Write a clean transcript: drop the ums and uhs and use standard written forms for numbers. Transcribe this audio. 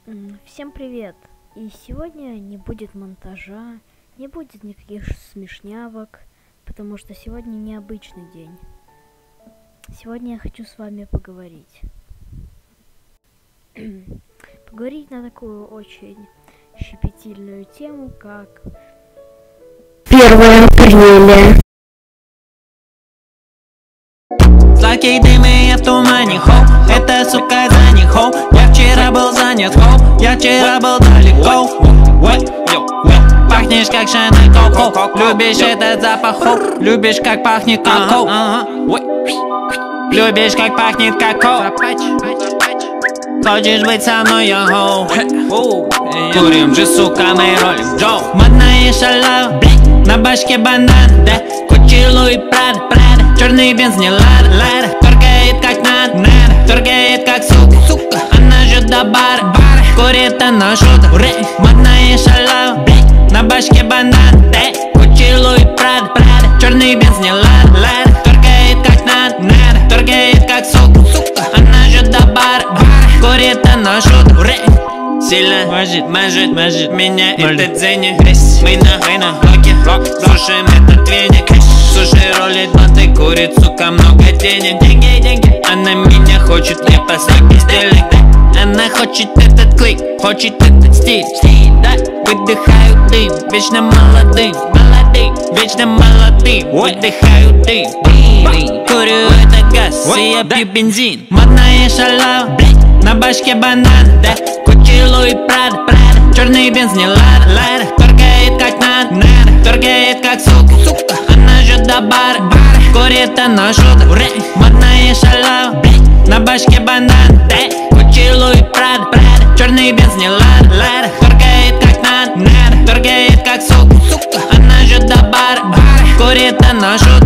Всем привет! И сегодня не будет монтажа, не будет никаких смешнявок, потому что сегодня необычный день. Сегодня я хочу с вами поговорить. Поговорить на такую очень щепетильную тему, как 1 апреля. Сладкий дым и я в тумане, хоу, эта сука за них, хоу. Я вчера был занят, хоу, я вчера был далеко. Пахнешь как Шанель Коко, любишь этот запах, хоу, любишь как пахнет какао. Любишь как пахнет какао. Хочешь быть со мной, я хоу. Курим же, сука, мы ролим Джо. Модная шалава, на башке банан, да. Кучи Луи Прада, черный бенз не лада, торгает как надо, торгает как сука, она же до бара, курит она шута. Модная шалава, на башке банан, да. Кучи Луи Прада, черный бенз не лада, торгает как надо, торгает как сука, она же до бара, курит она шута. Сильно мажет меня этот зенит. Мы на блоке, слушаем этот веник. Суши ролит, банты курит, сука, много денег. Деньги, она меня хочет, я посак бездельник. Она хочет этот клик, хочет этот стиль, да. Выдыхаю дым, вечно молодым, вечно молодым. Выдыхаю дым, курю это газ, и я пью бензин. Модная шалава, на башке банан, да. Кучи Луи Прада, черный бенз не лада, торгает как надо, торгает как сука, она же до бара, курит она шута. Модная шалава, на башке банан, да. Кучи Луи Прада, черный бенз не лада, торгает как надо, торгает как сука, она же до бара, курит она шута.